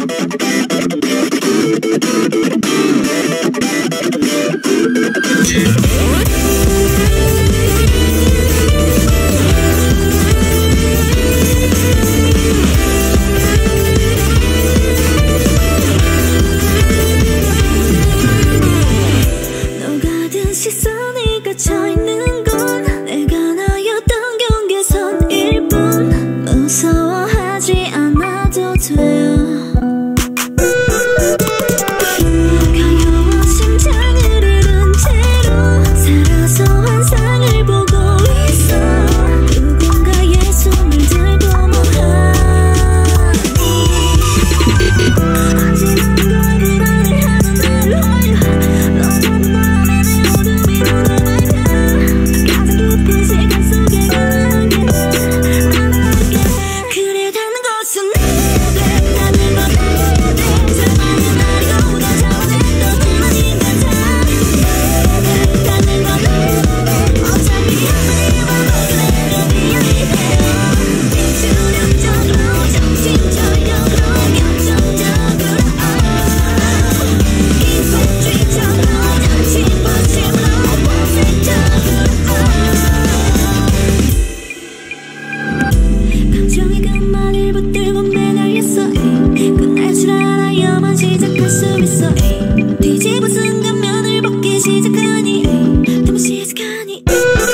시선이 갇혀있는 건 내가 나였던 경계선일 뿐. 무서워하지 않아도 돼요. 가여운 심장을 잃은 채로 살아서 환상을 보고 있어. 누군가의 숨을 들고 뭐하니. 하지만 거짓말을 하는 나를 홀려. 너는 마음에 내 어둠이 묻어나가. 가장 깊은 시간 속에 가게 그래 닿는 것은 나야 돼. 닿는 건 나야 돼. 사랑은 나보다 잘못했던 그만 인간사. 닿는 건 나야 돼. 어차피 하늘이만 보게 되면 미안해요. 주력적으로 정신적으로 결정적으로 기폭주의적으로 정신부심으로 감정의 끝만을 붙들고 매달렸어. 끝날 줄 알아야만 시작할 수 있어. 뒤집은 순간 면을 벗기 시작하니 너무 시작하니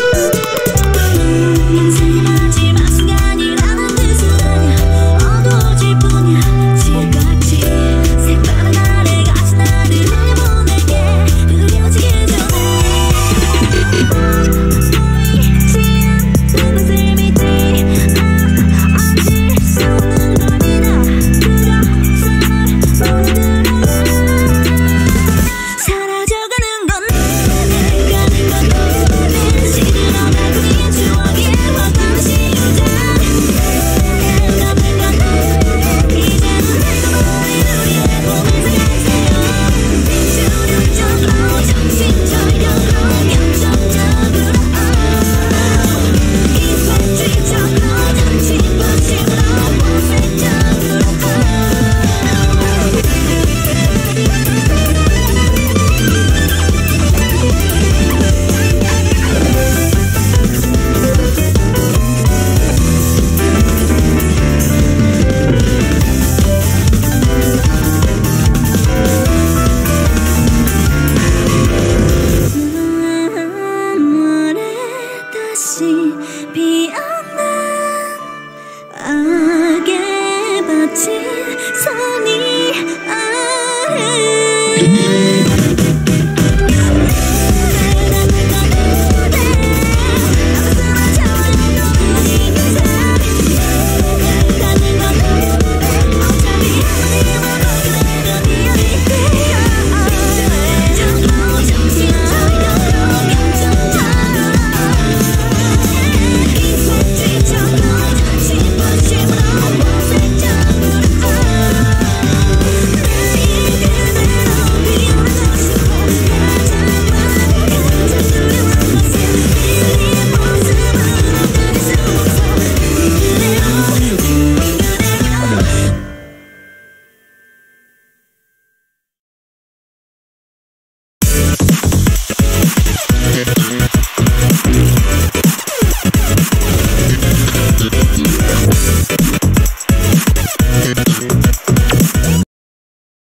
인생의 마지막 순간이라는 뜻은 아냐. 어두워질 뿐이야 지금같이. 색다른 날에 같이 나를 흘려보내게 그리워지기 전에 보이지 않는 것을 믿지 않을 수 없는 겁니다. 두려워서 널 몰아들어 사라져가는 건 나는 가는 건 너는 시들어 달군이 추억의 화가는 시우자. 남는 건 나는 이제는 늙어버린 우리의 꿈을 생각하세요. 주력적으로 정신적으로 결정적으로 기폭주의적으로 정신부심으로 본색적으로 모래 다시 피어난 악에 바친 선이